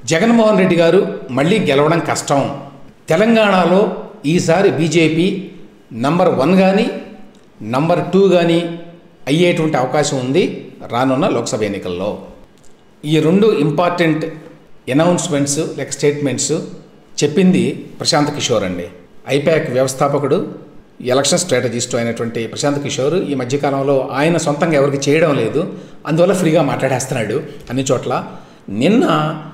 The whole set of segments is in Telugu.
జగన్మోహన్ రెడ్డి గారు మళ్ళీ గెలవడం కష్టం. తెలంగాణలో ఈసారి బీజేపీ నంబర్ 1 కానీ నంబర్ 2 కానీ అయ్యేటువంటి అవకాశం ఉంది రానున్న లోక్సభ ఎన్నికల్లో. ఈ 2 ఇంపార్టెంట్ అనౌన్స్మెంట్స్ లేక స్టేట్మెంట్స్ చెప్పింది ప్రశాంత్ కిషోర్ అండి. ఐపాక్ వ్యవస్థాపకుడు, ఎలక్షన్ స్ట్రాటజిస్ట్ అయినటువంటి ప్రశాంత్ కిషోర్ ఈ మధ్యకాలంలో ఆయన సొంతంగా ఎవరికి చేయడం లేదు, అందువల్ల ఫ్రీగా మాట్లాడేస్తున్నాడు అన్ని చోట్ల. నిన్న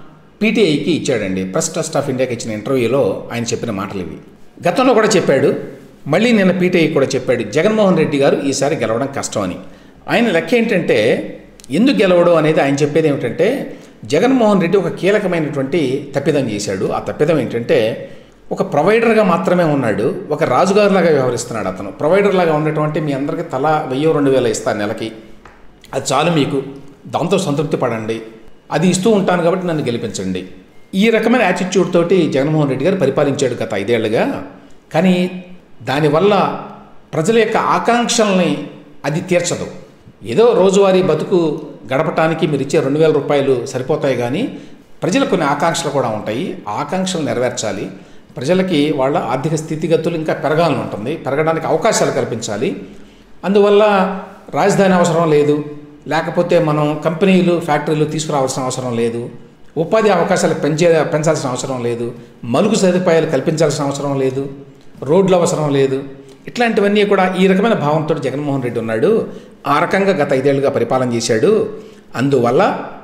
పీటీఐకి ఇచ్చాడండి, ప్రెస్ ట్రస్ట్ ఆఫ్ ఇండియాకి ఇచ్చిన ఇంటర్వ్యూలో ఆయన చెప్పిన మాటలు ఇవి. గతంలో కూడా చెప్పాడు, మళ్ళీ నిన్న పీటీఐ కూడా చెప్పాడు జగన్మోహన్ రెడ్డి గారు ఈసారి గెలవడం కష్టం అని. ఆయన లెక్క ఏంటంటే ఎందుకు గెలవడం అనేది ఆయన చెప్పేది ఏమిటంటే జగన్మోహన్ రెడ్డి ఒక కీలకమైనటువంటి తప్పిదం చేశాడు. ఆ తప్పిదం ఏంటంటే ఒక ప్రొవైడర్గా మాత్రమే ఉన్నాడు, ఒక రాజుగారులాగా వ్యవహరిస్తున్నాడు. అతను ప్రొవైడర్లాగా ఉండటం అంటే మీ అందరికీ తలా 1000-2000 ఇస్తాను నెలకి, అది చాలు మీకు, దాంతో సంతృప్తి పడండి, అది ఇస్తూ ఉంటాను కాబట్టి నన్ను గెలిపించండి. ఈ రకమైన యాటిట్యూడ్ తోటి జగన్మోహన్ రెడ్డి గారు పరిపాలించాడు గత 5 ఏళ్లుగా. కానీ దానివల్ల ప్రజల యొక్క ఆకాంక్షల్ని అది తీర్చదు. ఏదో రోజువారీ బతుకు గడపటానికి మీరు ఇచ్చే 2000 రూపాయలు సరిపోతాయి, కానీ ప్రజలకు కొన్ని ఆకాంక్షలు కూడా ఉంటాయి. ఆ ఆకాంక్షలు నెరవేర్చాలి. ప్రజలకి వాళ్ళ ఆర్థిక స్థితిగతులు ఇంకా పెరగాలని ఉంటుంది, పెరగడానికి అవకాశాలు కల్పించాలి. అందువల్ల రాజధాని అవసరం లేదు, లేకపోతే మనం కంపెనీలు ఫ్యాక్టరీలు తీసుకురావాల్సిన అవసరం లేదు, ఉపాధి అవకాశాలు పెంచాల్సిన అవసరం లేదు, మలుగు సదుపాయాలు కల్పించాల్సిన అవసరం లేదు, రోడ్లు అవసరం లేదు. ఇట్లాంటివన్నీ కూడా ఈ రకమైన భావంతో జగన్మోహన్ రెడ్డి ఉన్నాడు. ఆ రకంగా గత 5 ఏళ్లుగా పరిపాలన చేశాడు. అందువల్ల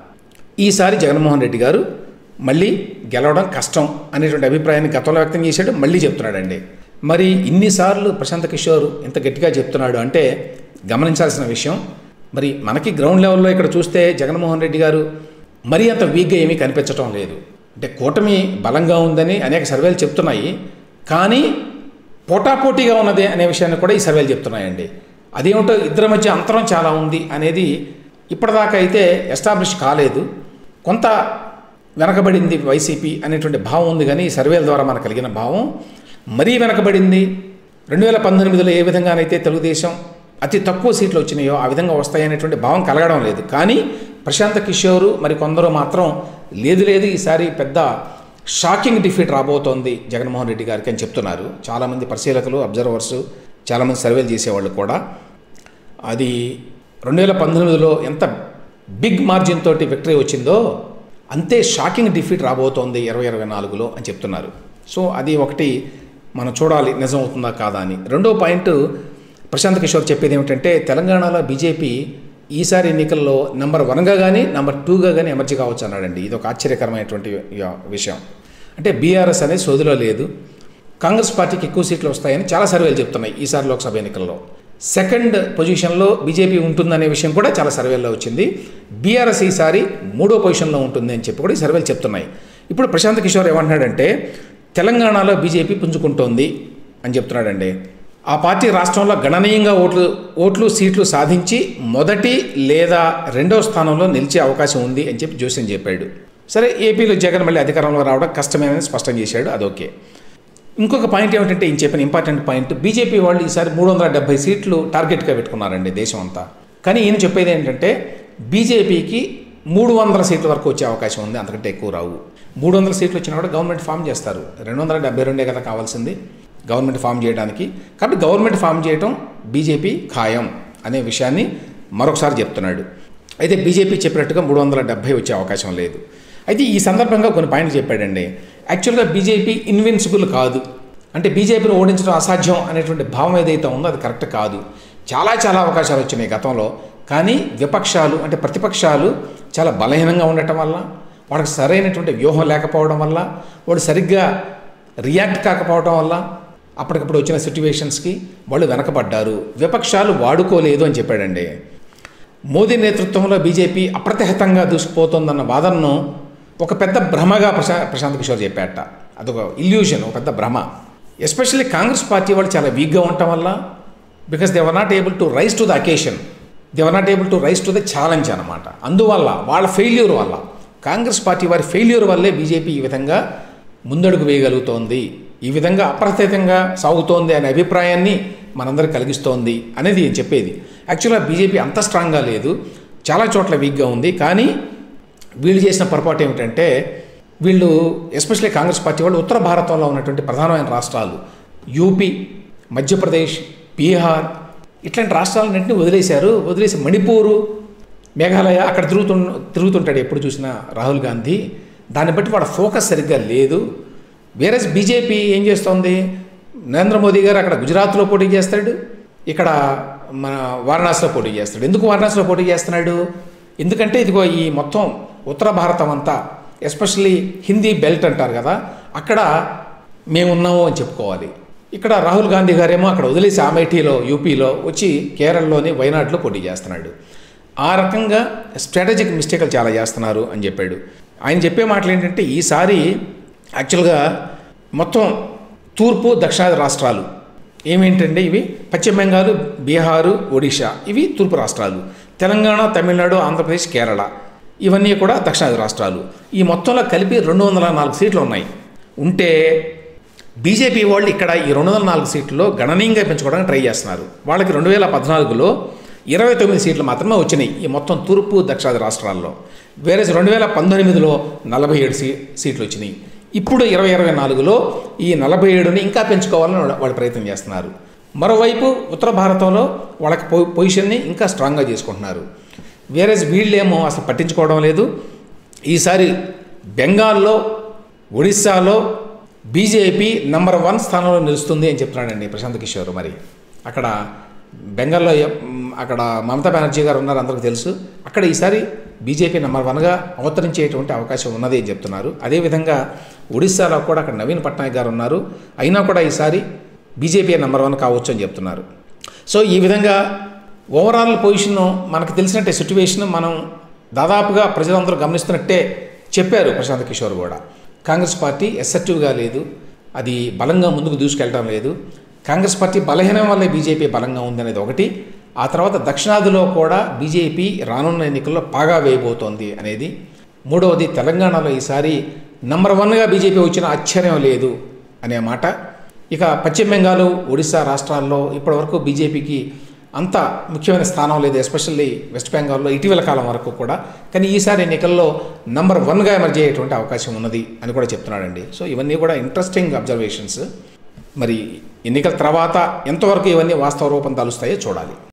ఈసారి జగన్మోహన్ రెడ్డి గారు మళ్ళీ గెలవడం కష్టం అనేటువంటి అభిప్రాయాన్ని గతంలో వ్యక్తం చేశాడు, మళ్ళీ చెప్తున్నాడండి. మరి ఇన్నిసార్లు ప్రశాంత్ కిషోర్ ఇంత గట్టిగా చెప్తున్నాడు అంటే గమనించాల్సిన విషయం. మరి మనకి గ్రౌండ్ లెవెల్లో ఇక్కడ చూస్తే జగన్మోహన్ రెడ్డి గారు మరీ అంత వీక్గా ఏమీ కనిపించడం లేదు. అంటే కూటమి బలంగా ఉందని అనేక సర్వేలు చెప్తున్నాయి, కానీ పోటాపోటీగా ఉన్నది అనే విషయాన్ని కూడా ఈ సర్వేలు చెప్తున్నాయండి. అదేమిటో ఇద్దరి మధ్య అంతరం చాలా ఉంది అనేది ఇప్పటిదాకా అయితే ఎస్టాబ్లిష్ కాలేదు. కొంత వెనకబడింది వైసీపీ అనేటువంటి భావం ఉంది, కానీ ఈ సర్వేల ద్వారా మనకు కలిగిన భావం మరీ వెనకబడింది. 2019లో ఏ విధంగానైతే తెలుగుదేశం అతి తక్కువ సీట్లు వచ్చినాయో ఆ విధంగా వస్తాయనేటువంటి భావం కలగడం లేదు. కానీ ప్రశాంత్ కిషోర్ మరి కొందరు మాత్రం లేదు ఈసారి పెద్ద షాకింగ్ డిఫీట్ రాబోతోంది జగన్మోహన్ రెడ్డి గారికి అని చెప్తున్నారు. చాలామంది పరిశీలకులు, అబ్జర్వర్సు, చాలామంది సర్వేలు చేసేవాళ్ళు కూడా. అది 2019లో ఎంత బిగ్ మార్జిన్ తోటి విక్టరీ వచ్చిందో అంతే షాకింగ్ డిఫీట్ రాబోతోంది 2024లో అని చెప్తున్నారు. సో అది ఒకటి మనం చూడాలి నిజం అవుతుందా కాదా అని. రెండో పాయింట్ ప్రశాంత్ కిషోర్ చెప్పేది ఏమిటంటే తెలంగాణలో బీజేపీ ఈసారి ఎన్నికల్లో నంబర్ 1గా కానీ నంబర్ 2గా కానీ ఎమర్జీ కావచ్చు అన్నాడండి. ఇది ఒక ఆశ్చర్యకరమైనటువంటి విషయం. అంటే బీఆర్ఎస్ అనేది సోదిలో లేదు, కాంగ్రెస్ పార్టీకి ఎక్కువ సీట్లు వస్తాయని చాలా సర్వేలు చెప్తున్నాయి. ఈసారి లోక్సభ ఎన్నికల్లో సెకండ్ పొజిషన్లో బీజేపీ ఉంటుందనే విషయం కూడా చాలా సర్వేల్లో వచ్చింది. బీఆర్ఎస్ ఈసారి 3వ పొజిషన్లో ఉంటుంది అని చెప్పి కూడా ఈ సర్వేలు చెప్తున్నాయి. ఇప్పుడు ప్రశాంత్ కిషోర్ ఏమంటున్నాడంటే తెలంగాణలో బీజేపీ పుంజుకుంటోంది అని చెప్తున్నాడండి. ఆ పార్టీ రాష్ట్రంలో గణనీయంగా ఓట్లు సీట్లు సాధించి మొదటి లేదా 2వ స్థానంలో నిలిచే అవకాశం ఉంది అని చెప్పి జోస్యం చెప్పాడు. సరే, ఏపీలో జగన్ మళ్ళీ అధికారంలో రావడం కష్టమేనని స్పష్టం చేశాడు, అదొకే. ఇంకొక పాయింట్ ఏమిటంటే ఈయన చెప్పిన ఇంపార్టెంట్ పాయింట్, బీజేపీ వాళ్ళు ఈసారి 370 సీట్లు టార్గెట్గా పెట్టుకున్నారండి దేశం అంతా. కానీ ఈయన చెప్పేది ఏంటంటే బీజేపీకి 300 సీట్ల వరకు వచ్చే అవకాశం ఉంది, అంతకంటే ఎక్కువ రావు. 300 సీట్లు వచ్చినా కూడా గవర్నమెంట్ ఫామ్ చేస్తారు. 272 కదా కావాల్సింది గవర్నమెంట్ ఫామ్ చేయడానికి. కాబట్టి గవర్నమెంట్ ఫామ్ చేయడం బీజేపీ ఖాయం అనే విషయాన్ని మరొకసారి చెప్తున్నాడు. అయితే బీజేపీ చెప్పినట్టుగా 370 వచ్చే అవకాశం లేదు. అయితే ఈ సందర్భంగా కొన్ని పాయింట్లు చెప్పాడండి. యాక్చువల్గా బీజేపీ ఇన్విన్సిబుల్ కాదు, అంటే బీజేపీని ఓడించడం అసాధ్యం అనేటువంటి భావం ఏదైతే ఉందో అది కరెక్ట్ కాదు. చాలా అవకాశాలు వచ్చినాయి గతంలో, కానీ విపక్షాలు అంటే ప్రతిపక్షాలు చాలా బలహీనంగా ఉండటం వల్ల, వాళ్ళకి సరైనటువంటి వ్యూహం లేకపోవడం వల్ల, వాడు సరిగ్గా రియాక్ట్ కాకపోవడం వల్ల అప్పటికప్పుడు వచ్చిన సిట్యువేషన్స్కి వాళ్ళు వెనకబడ్డారు. విపక్షాలు వాడుకోలేదు అని చెప్పాడండి. మోదీ నేతృత్వంలో బీజేపీ అప్రతిహతంగా దూసుకుపోతుందన్న వాదనను ఒక పెద్ద భ్రమగా ప్రశాంత్ కిషోర్ చెప్పాట. అదొక ఇల్యూషన్, ఒక పెద్ద భ్రమ. ఎస్పెషల్లీ కాంగ్రెస్ పార్టీ వాళ్ళు చాలా వీక్గా ఉండటం వల్ల, because they were not able to rise to the occasion, they were not able to rise to the challenge అనమాట. అందువల్ల వాళ్ళ ఫెయిల్యూర్ వల్ల, కాంగ్రెస్ పార్టీ వారి ఫెయిల్యూర్ వల్లే బీజేపీ ఈ విధంగా ముందడుగు వేయగలుగుతోంది, ఈ విధంగా అప్రతిహతంగా సాగుతోంది అనే అభిప్రాయాన్ని మనందరికి కలిగిస్తోంది అనేది ఏం చెప్పేది. యాక్చువల్గా బీజేపీ అంత స్ట్రాంగ్గా లేదు, చాలా చోట్ల వీక్గా ఉంది. కానీ వీళ్ళు చేసిన పొరపాటు ఏమిటంటే వీళ్ళు ఎస్పెషల్లీ కాంగ్రెస్ పార్టీ వాళ్ళు ఉత్తర భారతంలో ఉన్నటువంటి ప్రధానమైన రాష్ట్రాలు యూపీ, మధ్యప్రదేశ్, బీహార్ ఇట్లాంటి రాష్ట్రాలన్నింటినీ వదిలేసి మణిపూరు, మేఘాలయ అక్కడ తిరుగుతుంటాడు ఎప్పుడు చూసినా రాహుల్ గాంధీ. దాన్ని బట్టి వాడు ఫోకస్ సరిగ్గా లేదు. వేరే బీజేపీ ఏం చేస్తోంది, నరేంద్ర మోదీ గారు అక్కడ గుజరాత్లో పోటీ చేస్తాడు, ఇక్కడ మన వారణాసిలో పోటీ చేస్తాడు. ఎందుకు వారణాసిలో పోటీ చేస్తున్నాడు? ఎందుకంటే ఇదిగో ఈ మొత్తం ఉత్తర భారతం అంతా ఎస్పెషల్లీ హిందీ బెల్ట్ అంటారు కదా, అక్కడ మేమున్నాము అని చెప్పుకోవాలి. ఇక్కడ రాహుల్ గాంధీ గారేమో అక్కడ వదిలేసి అమేఠీలో యూపీలో వచ్చి కేరళలోని వైనాడులో పోటీ చేస్తున్నాడు. ఆ రకంగా స్ట్రాటజిక్ మిస్టేక్లు చాలా చేస్తున్నారు అని చెప్పాడు. ఆయన చెప్పే మాటలు ఏంటంటే ఈసారి యాక్చువల్గా మొత్తం తూర్పు దక్షిణాది రాష్ట్రాలు ఏమేంటంటే ఇవి పశ్చిమ బెంగాల్, బీహారు, ఒడిషా ఇవి తూర్పు రాష్ట్రాలు. తెలంగాణ, తమిళనాడు, ఆంధ్రప్రదేశ్, కేరళ ఇవన్నీ కూడా దక్షిణాది రాష్ట్రాలు. ఈ మొత్తంలో కలిపి 204 సీట్లు ఉన్నాయి. ఉంటే బీజేపీ వాళ్ళు ఇక్కడ ఈ 204 సీట్లలో గణనీయంగా పెంచుకోవడానికి ట్రై చేస్తున్నారు. వాళ్ళకి 2014లో 29 సీట్లు మాత్రమే వచ్చినాయి ఈ మొత్తం తూర్పు దక్షిణాది రాష్ట్రాల్లో. వేరే 2019లో 47 సీట్లు వచ్చినాయి. ఇప్పుడు 2024లో ఈ 47ని ఇంకా పెంచుకోవాలని వాళ్ళు ప్రయత్నం చేస్తున్నారు. మరోవైపు ఉత్తర భారతంలో వాళ్ళకి పొజిషన్ని ఇంకా స్ట్రాంగ్గా చేసుకుంటున్నారు. వేరే వీళ్ళేమో అసలు పట్టించుకోవడం లేదు. ఈసారి బెంగాల్లో, ఒడిస్సాలో బీజేపీ నెంబర్ 1 స్థానంలో నిలుస్తుంది అని చెప్తున్నాడండి ప్రశాంత్ కిషోర్. మరి అక్కడ బెంగాల్లో అక్కడ మమతా బెనర్జీ గారు ఉన్నారు, అందరికీ తెలుసు. అక్కడ ఈసారి బీజేపీ నెంబర్ 1గా అవతరించేటువంటి అవకాశం ఉన్నది అని చెప్తున్నారు. అదేవిధంగా ఒడిస్సాలో కూడా అక్కడ నవీన్ పట్నాయక్ గారు ఉన్నారు, అయినా కూడా ఈసారి బీజేపీ నెంబర్ 1 కావచ్చు అని చెప్తున్నారు. సో ఈ విధంగా ఓవరాల్ పొజిషన్ మనకు తెలిసినట్టే సిట్యువేషన్ మనం దాదాపుగా ప్రజలందరూ గమనిస్తున్నట్టే చెప్పారు ప్రశాంత్ కిషోర్ కూడా. కాంగ్రెస్ పార్టీ అసర్టివ్గా లేదు, అది బలంగా ముందుకు దూసుకెళ్ళడం లేదు. కాంగ్రెస్ పార్టీ బలహీనం వల్లే బీజేపీ బలంగా ఉందనేది ఒకటి. ఆ తర్వాత దక్షిణాదిలో కూడా బీజేపీ రానున్న ఎన్నికల్లో పాగా వేయబోతోంది అనేది మూడవది. తెలంగాణలో ఈసారి నెంబర్ 1గా బీజేపీ వచ్చిన ఆశ్చర్యం లేదు అనే మాట. ఇక పశ్చిమ బెంగాల్, ఒడిశా రాష్ట్రాల్లో ఇప్పటివరకు బీజేపీకి అంత ముఖ్యమైన స్థానం లేదు, ఎస్పెషల్లీ వెస్ట్ బెంగాల్లో ఇటీవల కాలం వరకు కూడా. కానీ ఈసారి ఎన్నికల్లో నెంబర్ 1గా ఎమర్జ్ అయ్యేటువంటి అవకాశం ఉన్నది అని కూడా చెప్తున్నాడండి. సో ఇవన్నీ కూడా ఇంట్రెస్టింగ్ అబ్జర్వేషన్స్. మరి ఎన్నికల తర్వాత ఎంతవరకు ఇవన్నీ వాస్తవ రూపం దాలుస్తాయో చూడాలి.